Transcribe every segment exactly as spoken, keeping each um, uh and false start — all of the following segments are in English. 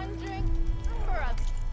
one drink for a...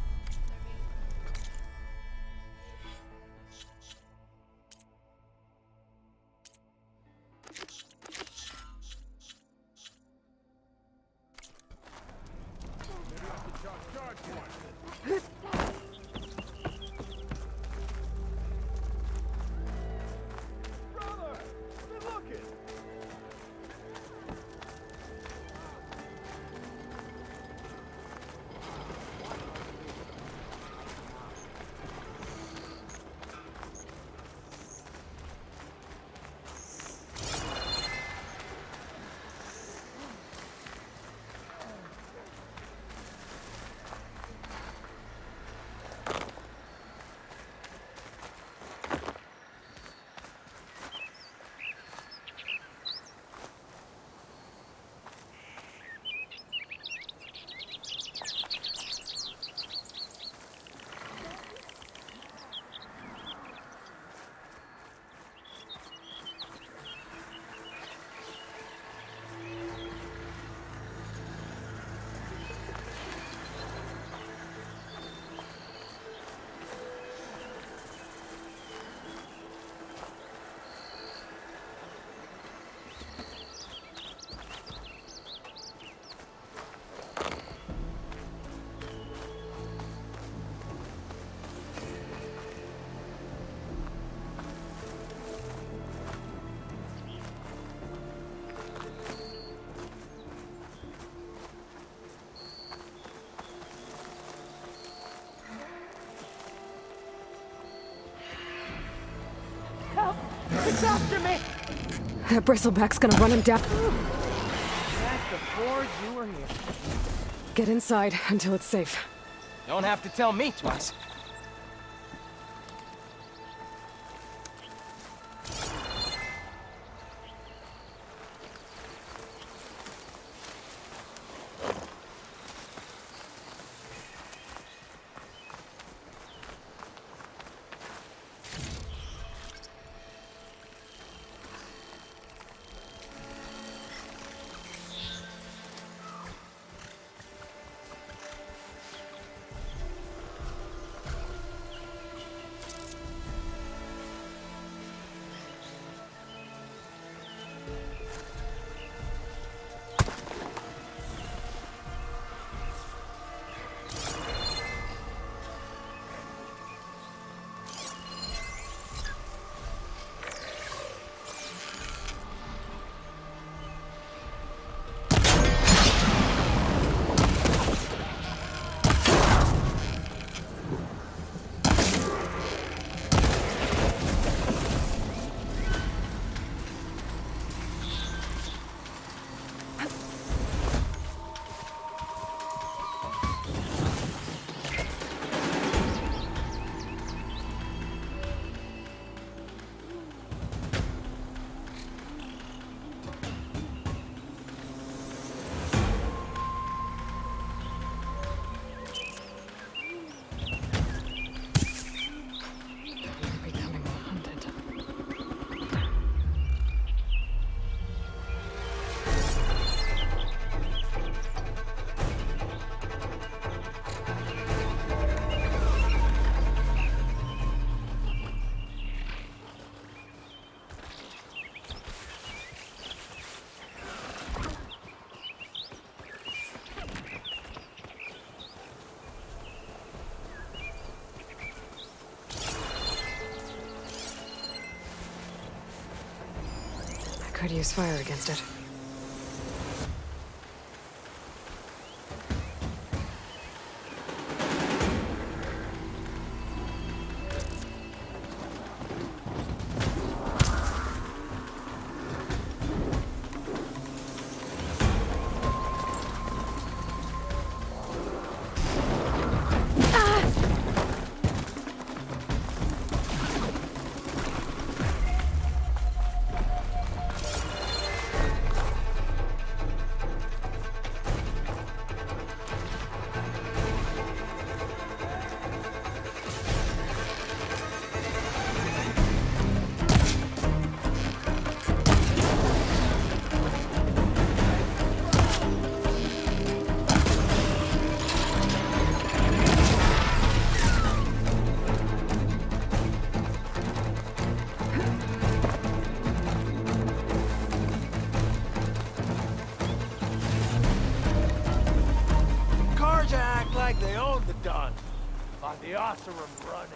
It's after me! That bristleback's gonna run him down. Back before you were here. Get inside until it's safe. Don't have to tell me twice. Could use fire against it. like they own the Don. On the Oseram running.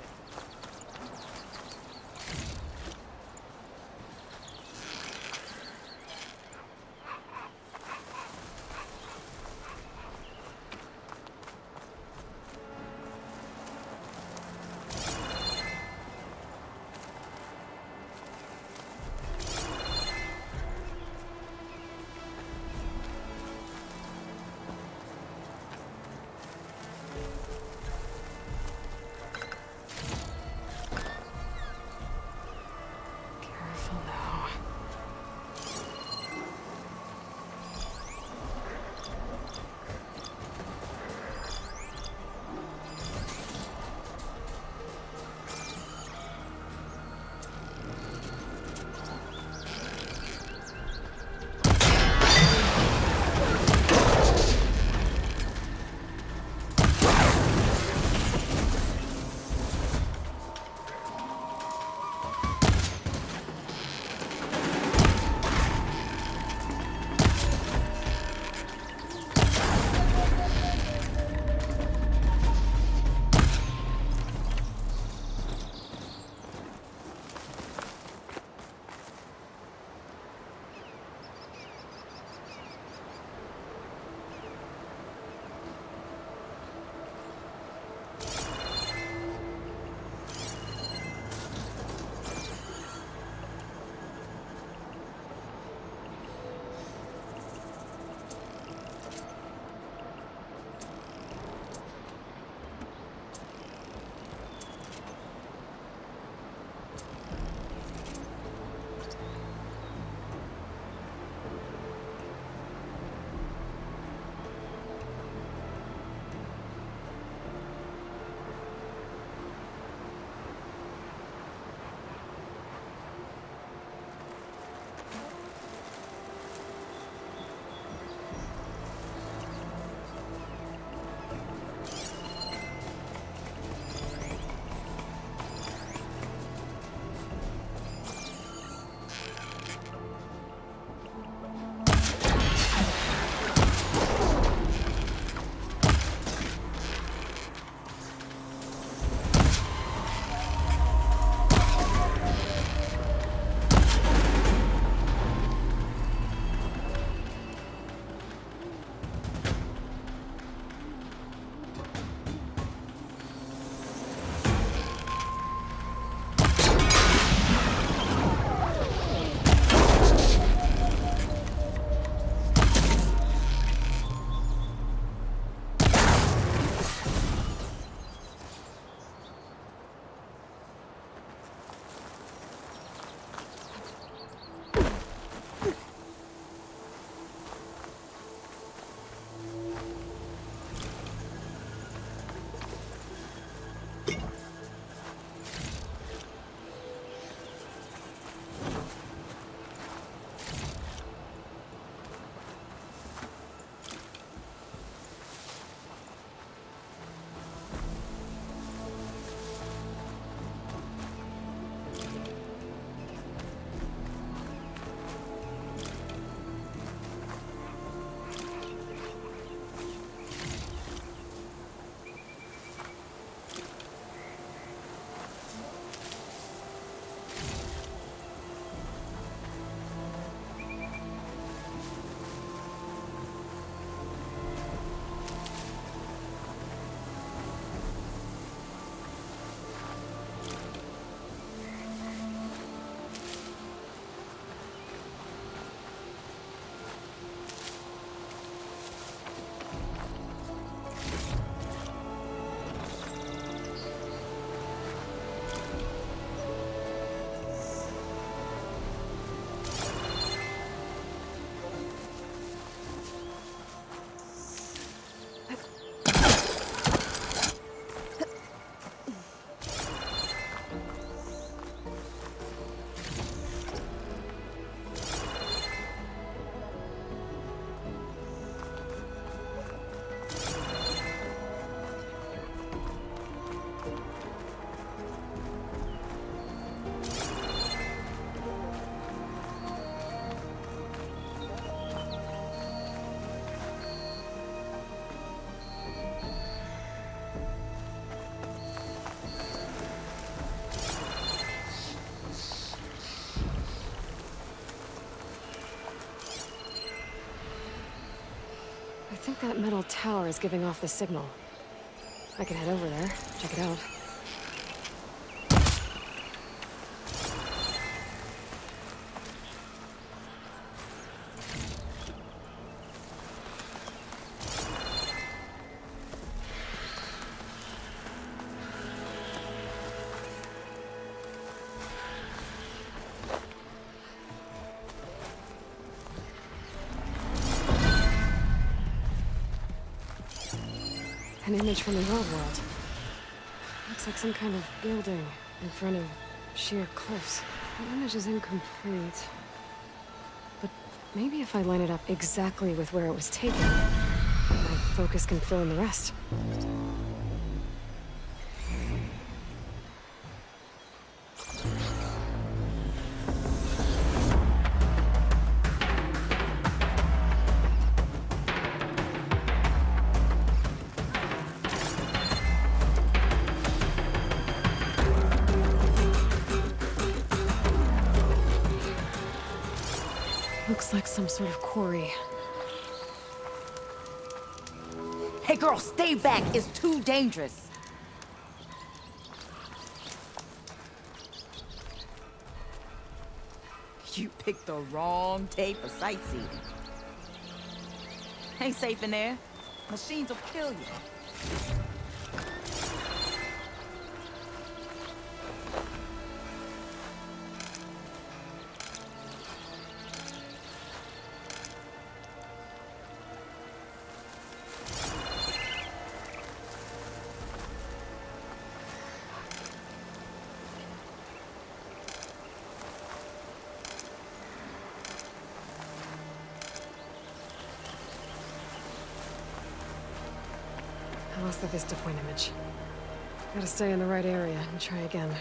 I think that metal tower is giving off the signal. I can head over there, check it out. An image from the old world. Looks like some kind of building in front of sheer cliffs. The image is incomplete. But maybe if I line it up exactly with where it was taken, my focus can fill in the rest. Looks like some sort of quarry. Hey girl, stay back. It's too dangerous. You picked the wrong day for sightseeing. Ain't safe in there. Machines will kill you. I lost the Vista Point image. Gotta stay in the right area and try again.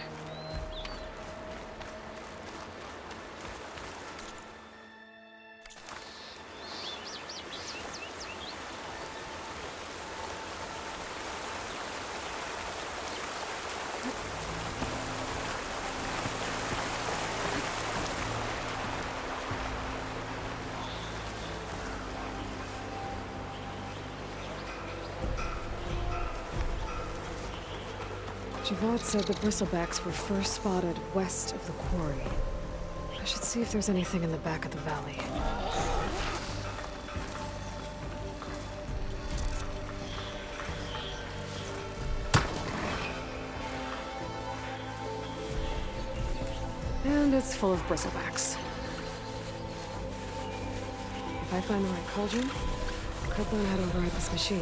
Javad said the bristlebacks were first spotted west of the quarry. I should see if there's anything in the back of the valley. And it's full of bristlebacks. If I find the right cauldron, I could learn how to override this machine.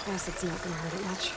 Acid's not gonna hurt it much.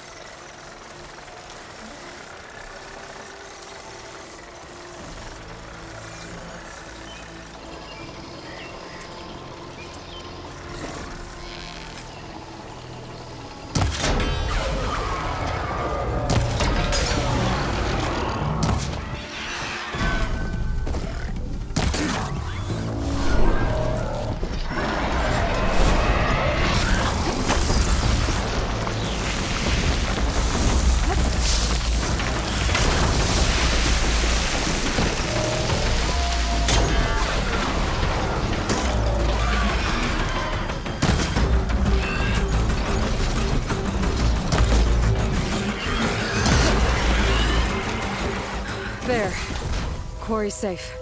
There. Quarry's safe.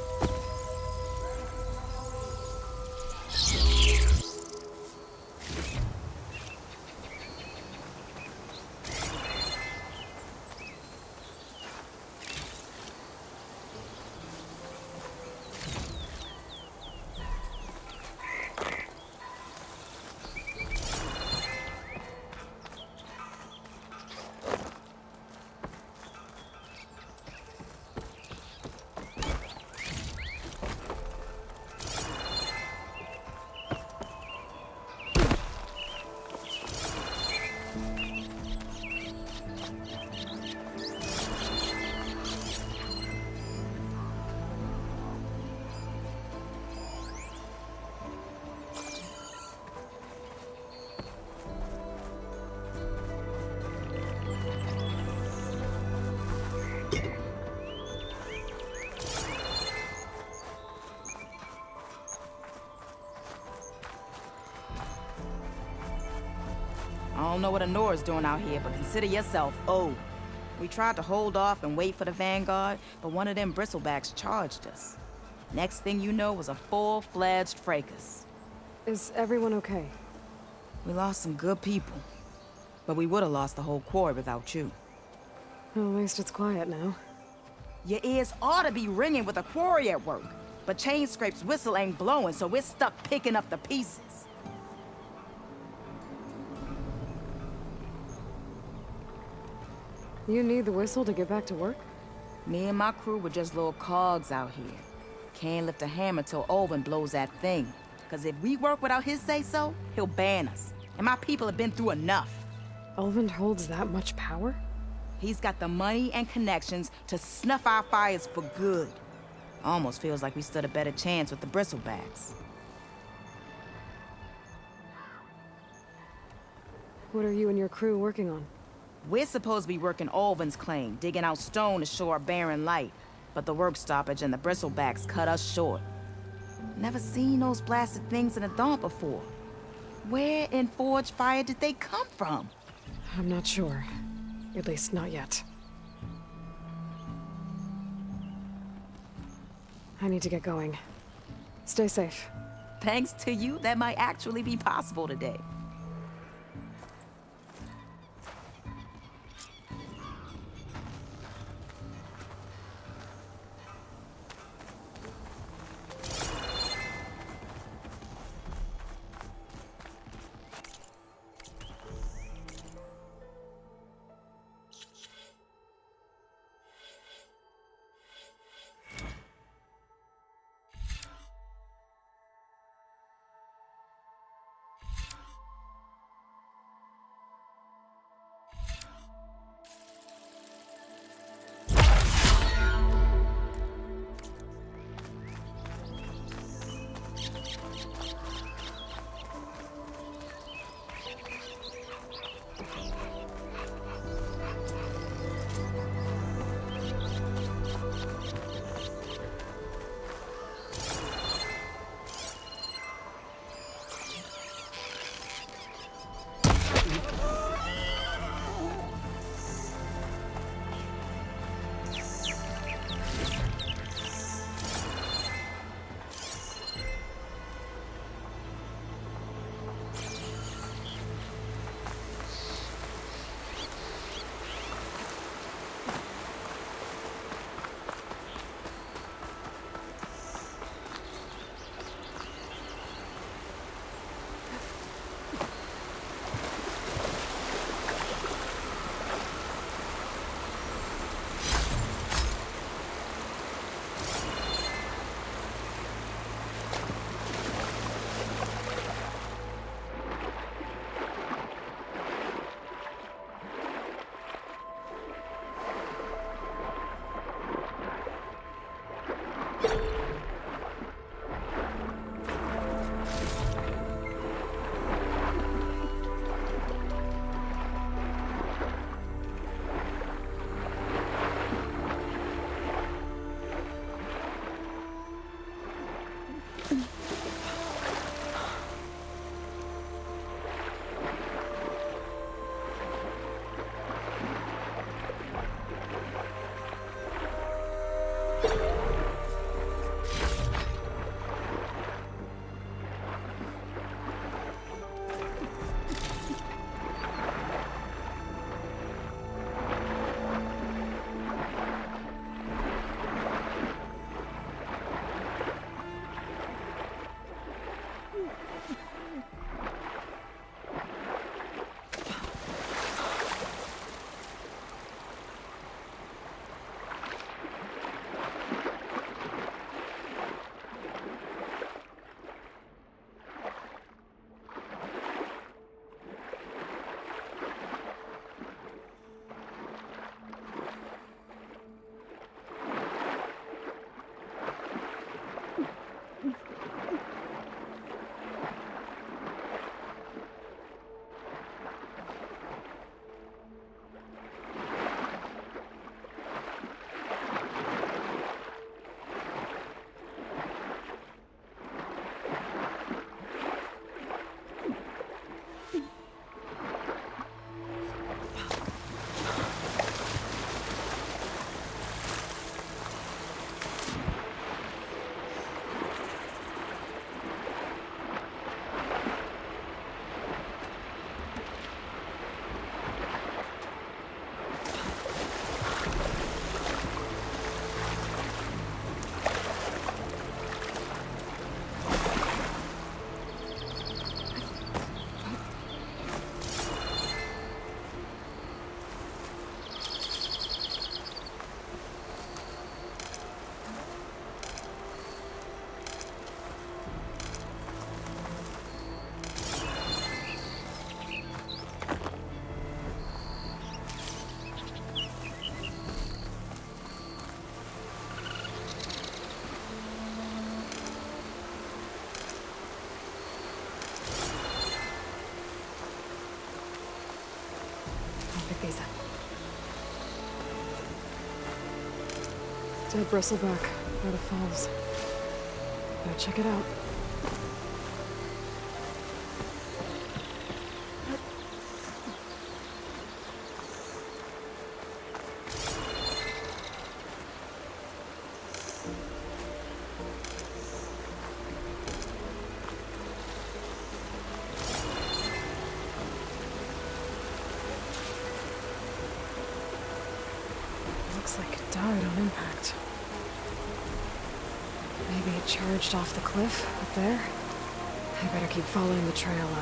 I don't know what Anora's doing out here, but consider yourself owed. We tried to hold off and wait for the Vanguard, but one of them bristlebacks charged us. Next thing you know was a full-fledged fracas. Is everyone okay? We lost some good people, but we would have lost the whole quarry without you. Well, at least it's quiet now. Your ears ought to be ringing with a quarry at work, but Chainscrape's whistle ain't blowing, so we're stuck picking up the pieces. You need the whistle to get back to work? Me and my crew were just little cogs out here. Can't lift a hammer till Olvin blows that thing. Cause if we work without his say-so, he'll ban us. And my people have been through enough. Ulvund holds that much power? He's got the money and connections to snuff our fires for good. Almost feels like we stood a better chance with the bristlebacks. What are you and your crew working on? We're supposed to be working Olvin's claim, digging out stone to show our barren light. But the work stoppage and the bristlebacks cut us short. Never seen those blasted things in a Daunt before. Where in Forge Fire did they come from? I'm not sure. At least not yet. I need to get going. Stay safe. Thanks to you, that might actually be possible today. Dead bristleback by the falls. Gotta check it out. Looks like it died on impact. Maybe it charged off the cliff up there. I better keep following the trail up.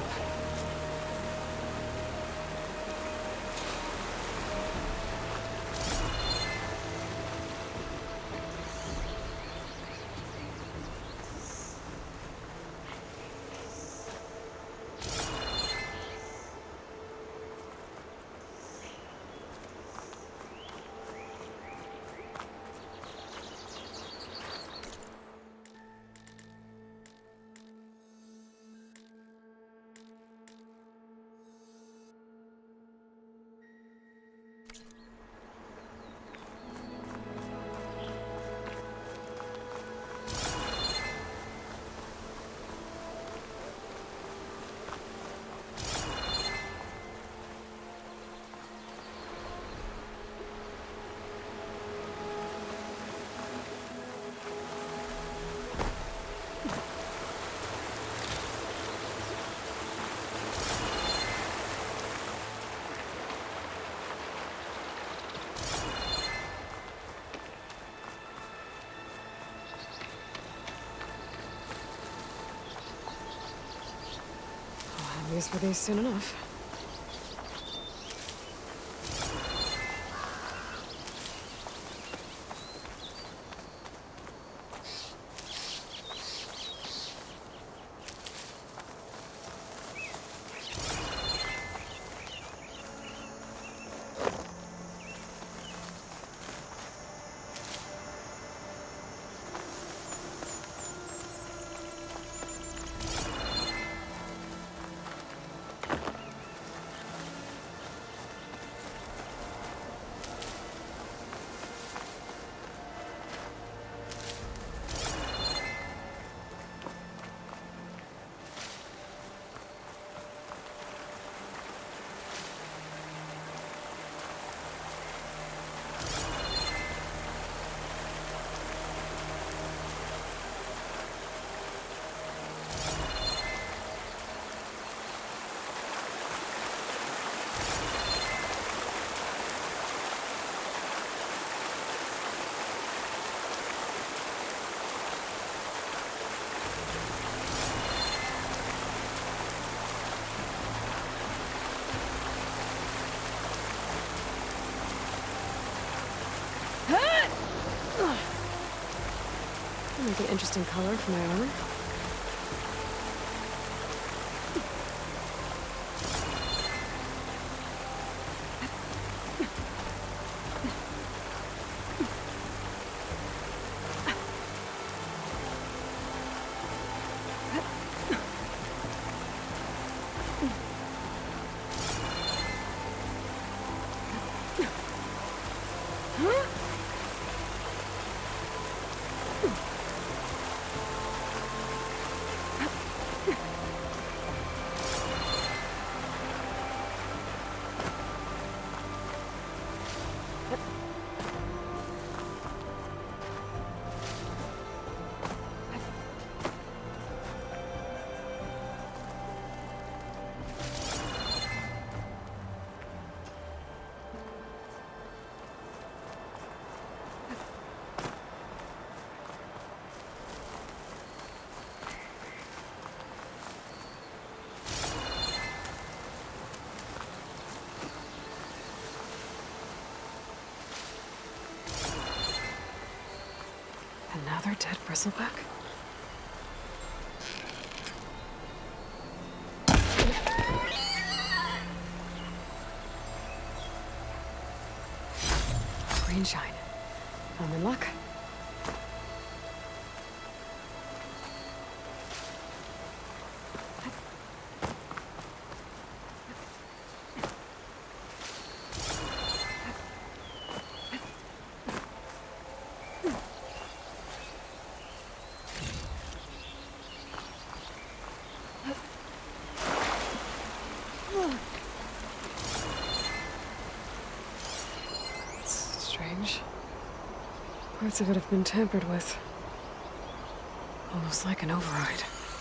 Use for these soon enough. Make an interesting color for my armor. Another dead bristleback? Green shine. I'm in luck. Hmm. Parts of it have been tampered with. Almost like an override.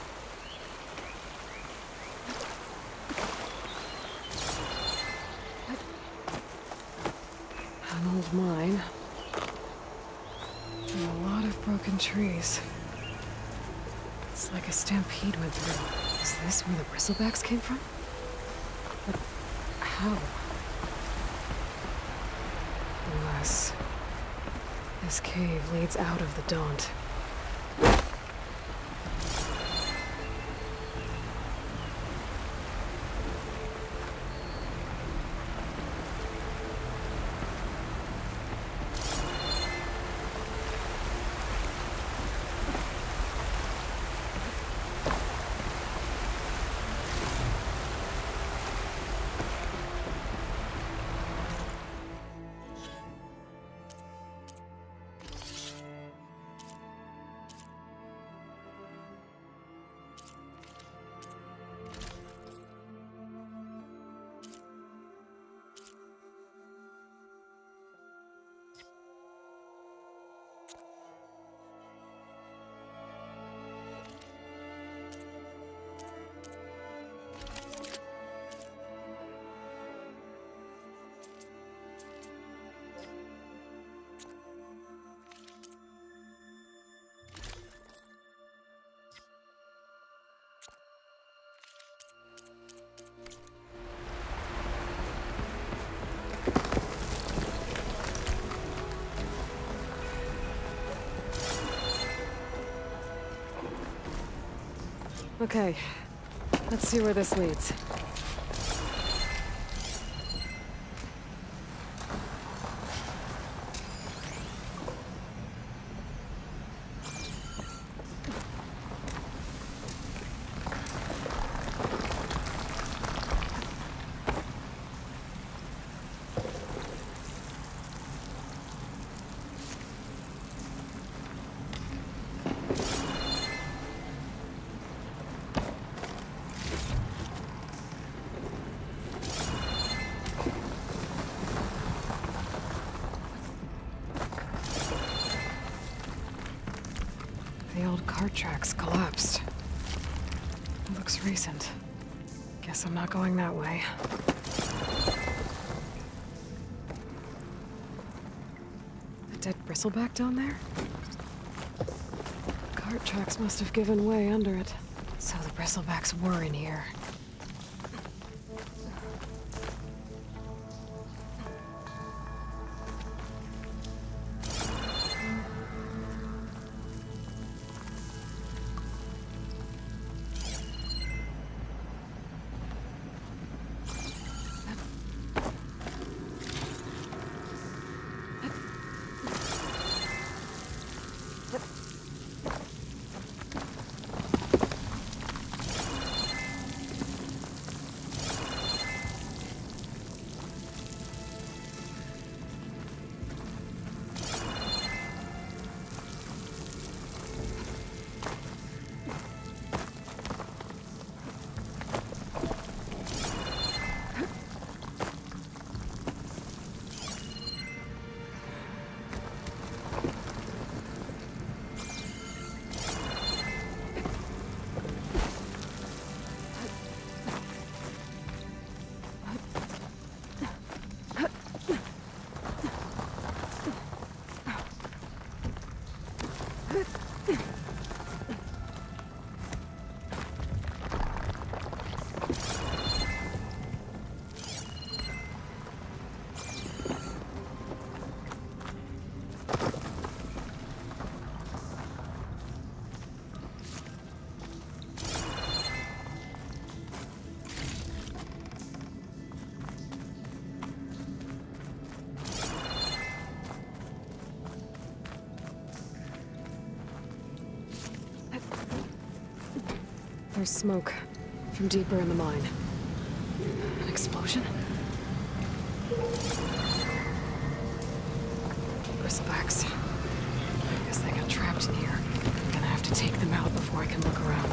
An old mine. And a lot of broken trees. It's like a stampede went through. Is this where the bristlebacks came from? But how? Unless this cave leads out of the Daunt. Okay, let's see where this leads. The old cart tracks collapsed. It looks recent. Guess I'm not going that way. A dead bristleback down there? Cart tracks must have given way under it. So the bristlebacks were in here. There's smoke from deeper in the mine. An explosion? Bristlebacks. I guess they got trapped in here. I'm gonna have to take them out before I can look around.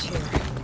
here.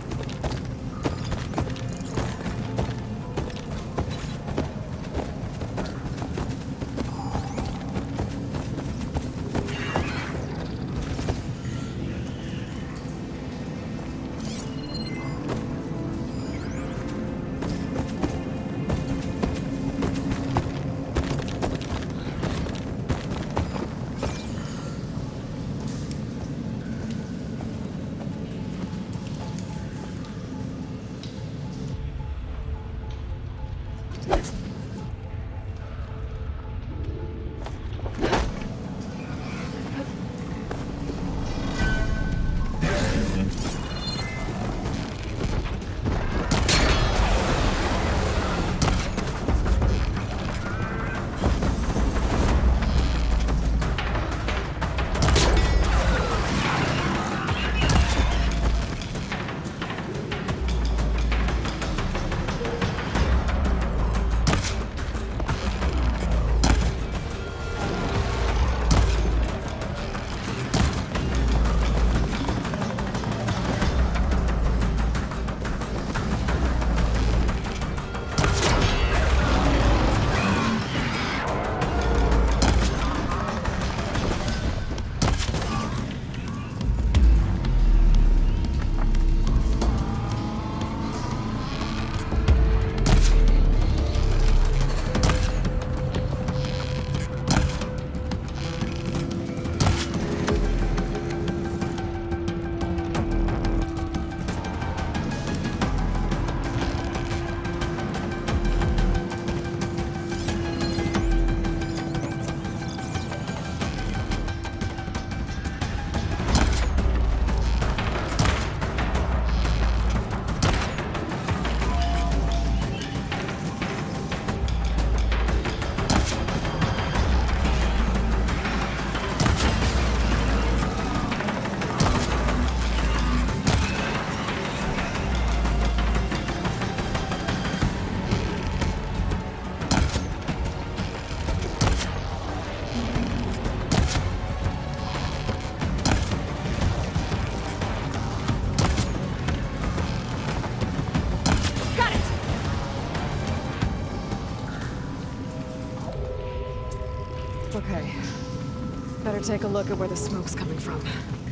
Okay. Better take a look at where the smoke's coming from.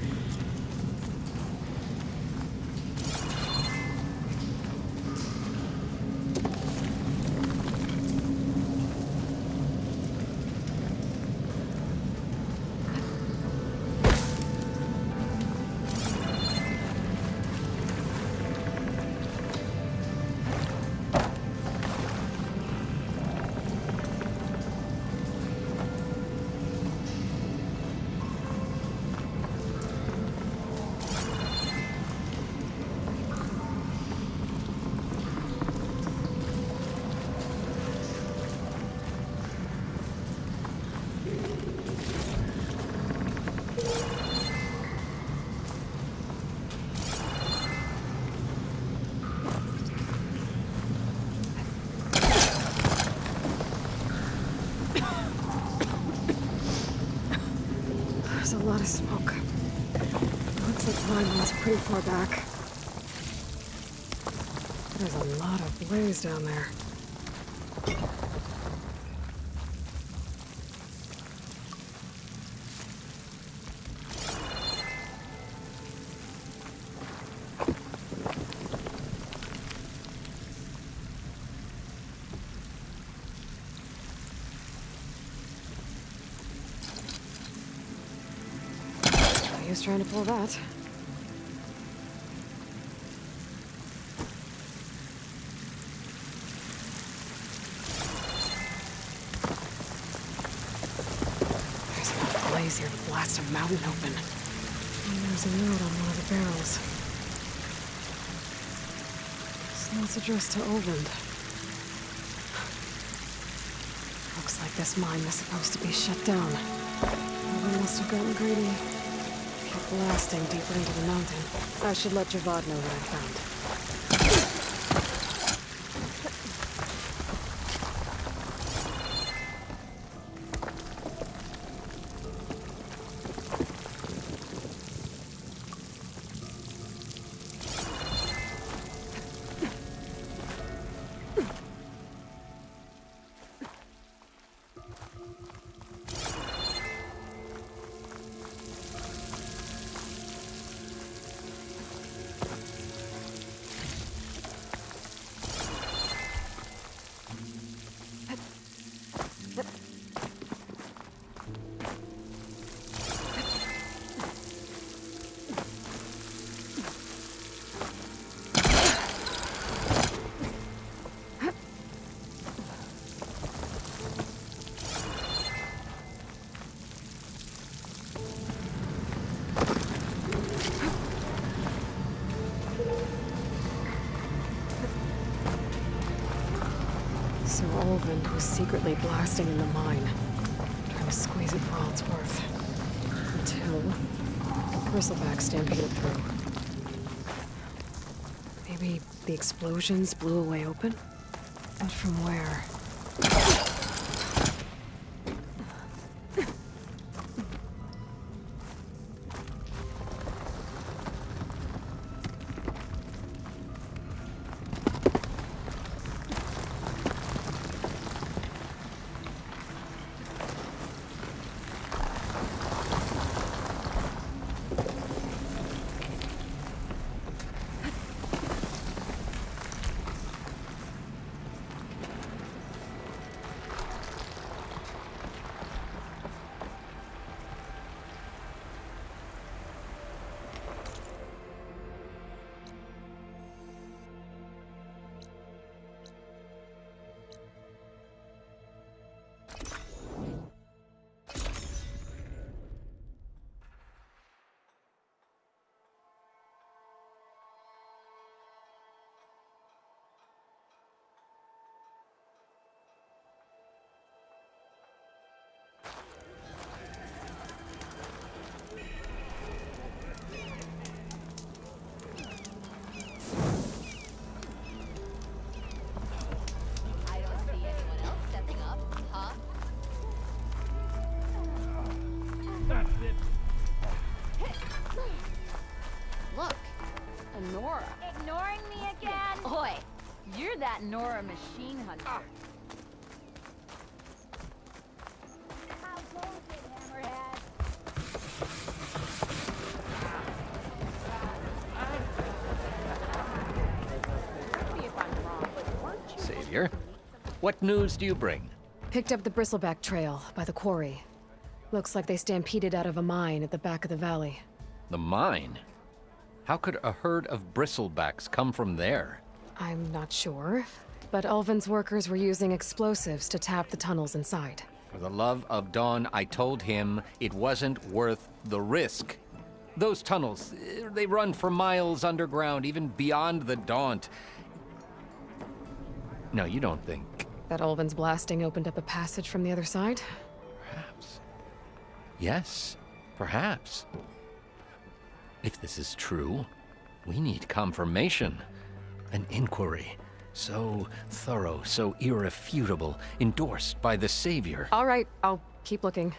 There's a lot of smoke. Looks like mine was pretty far back. There's a lot of blaze down there. He was trying to pull that. There's enough blaze here to blast a mountain open. And there's a note on one of the barrels. This note's addressed to Olvend. Looks like this mine was supposed to be shut down. Olvend must have gotten greedy. Kept blasting deeper into the mountain. I should let Javad know what I found. Ulvund was secretly blasting in the mine, trying to squeeze it for all it's worth. Until the bristleback stampeded through. Maybe the explosions blew a way open? But from where? Look, a Nora. Ignoring me again? Oi, you're that Nora machine hunter. How goes it, Hammerhead? Correct me if I'm wrong, but weren't you... Savior, what news do you bring? Picked up the bristleback trail by the quarry. Looks like they stampeded out of a mine at the back of the valley. The mine? How could a herd of bristlebacks come from there? I'm not sure, but Ulvund's workers were using explosives to tap the tunnels inside. For the love of Dawn, I told him it wasn't worth the risk. Those tunnels, eh, they run for miles underground, even beyond the Daunt. No, you don't think... That Ulvund's blasting opened up a passage from the other side? Perhaps. Yes, perhaps. If this is true, we need confirmation. An inquiry. So thorough, so irrefutable, endorsed by the Savior. All right, I'll keep looking.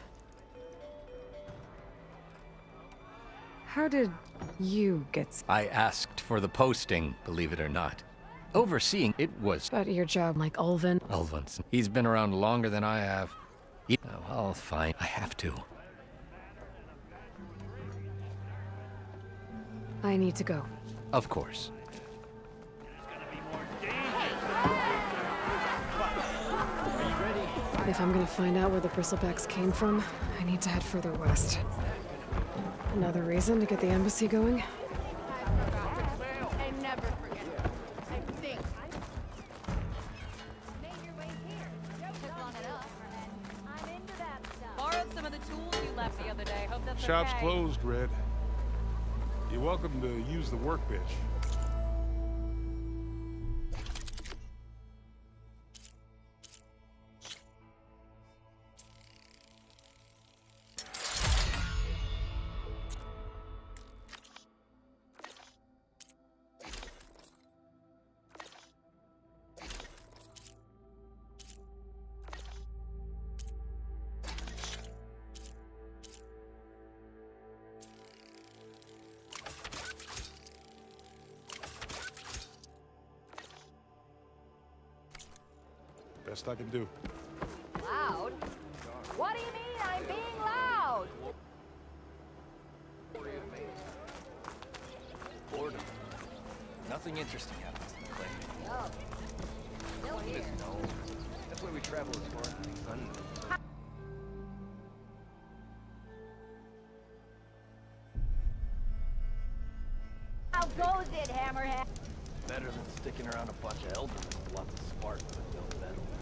How did you get... s- I asked for the posting, believe it or not. Overseeing it was But your job like Ulvund? Ulvund's. He's been around longer than I have. He... Oh, well, fine. I have to. I need to go. Of course. If I'm gonna find out where the bristlebacks came from, I need to head further west. Another reason to get the embassy going? I never forget. I think. Made your way here. Took long enough. I'm into that stuff. Borrowed some of the tools you left the other day. Hope that's Shop's okay. closed, Red. You're welcome to use the workbench. Best I can do. Loud? What do you mean I'm being loud? Boredom. Nothing interesting happens in the clay. Oh. Still here. No. That's why we travel as far as the sun. How goes it, Hammerhead? Better than sticking around a bunch of elders with lots of spark, but no better.